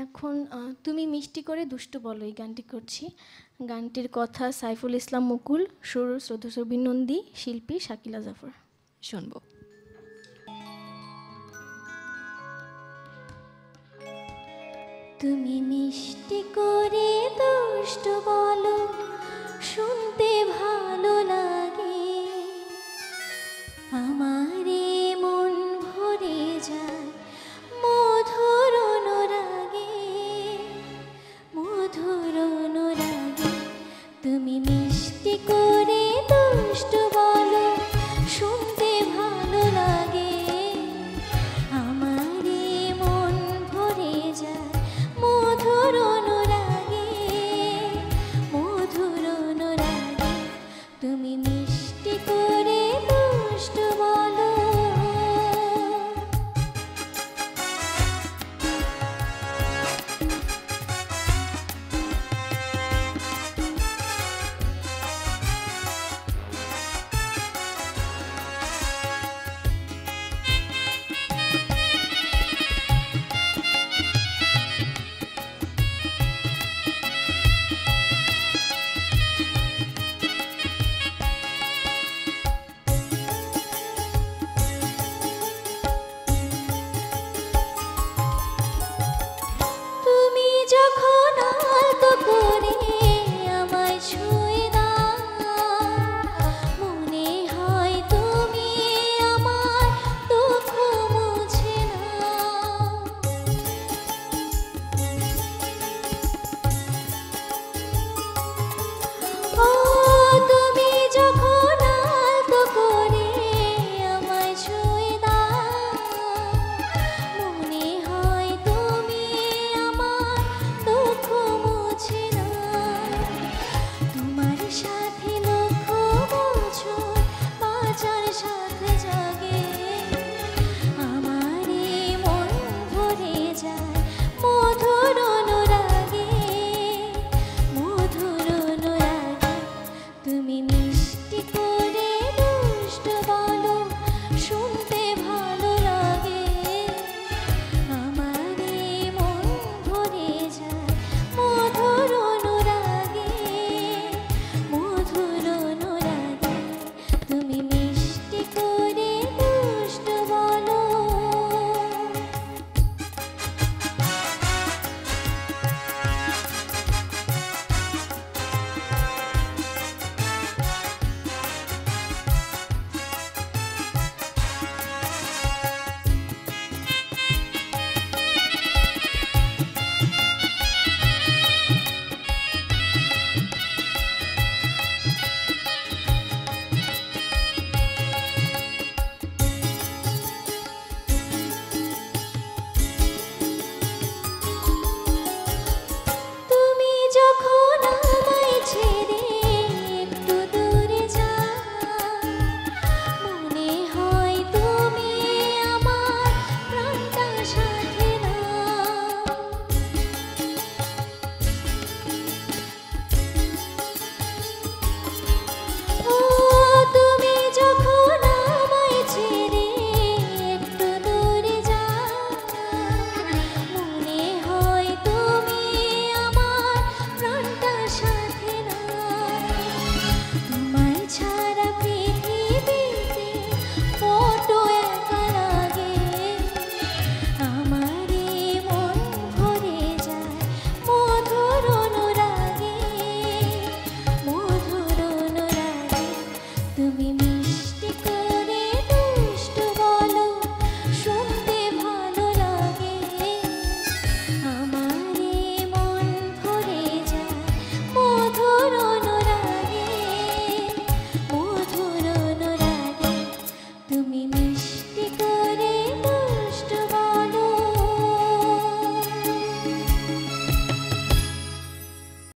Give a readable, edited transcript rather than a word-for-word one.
এখন তুমি মিষ্টি করে দুষ্টু বলো এই গানটি করছি। গানটির কথা সাইফুল ইসলাম মুকুল, সুর শ্রদ্ধা সুবীর নন্দী, শিল্পী শাকিলা জাফর। শুনবো। তুমি মিষ্টি করে দুষ্টু বলো, শুনতে ভালো লাগে, আমারে মন ভরে যায় মধুর অনুরাগে, মধুর অনুরাগে। তুমি মিষ্টি করে দুষ্টু বলো, শুনতে ভালো লাগে, আমারে মন ভরে যায় মধুর অনুরাগে, মধুর অনুরাগে। তুমি মিষ্টি করে দুষ্টু বলো। তুমি যখন আলতো করে আমায় ছুঁয়ে দাও, মনে হয় তুমি আমার দুঃখ মুছে নাও। ও তুমি যখন আলতো করে আমায় ছুঁয়ে দাও, মনে হয় তুমি আমার দুঃখ মুছে নাও। তোমার সাথে লক্ষ বছর বাঁচার সাথে জাগে, আমারে মন ভরে যায় মধুর অনুরাগে, মধুর অনুরাগে। তুমি মিষ্টি করে দুষ্টু বলো, শুনতে ভালো লাগে, আমারে মন ভরে যায় মধুর অনুরাগে, মধুর অনুরাগে। তুমি মিষ্টি করে দুষ্টু বলো। তুমি যখন আমায় ছেড়ে একটু দূরে যাও, মনে হয় তুমি আমার প্রাণটা সাথে নাও। ও তুমি যখন আমায় ছেড়ে একটু দূরে যাও, মনে হয় তুমি আমার প্রাণটা সাথে নাও। তোমায় ছাড়া পৃথিবীতে বড্ড একা লাগে, আমারে মন ভরে যায় মধুর অনুরাগে, মধুর অনুরাগে। তুমি মিষ্টি করে দুষ্টু বলো, শুনতে ভালো লাগে, আমারে মন ভরে যায় মধুর অনুরাগে, মধুর অনুরাগে। তুমি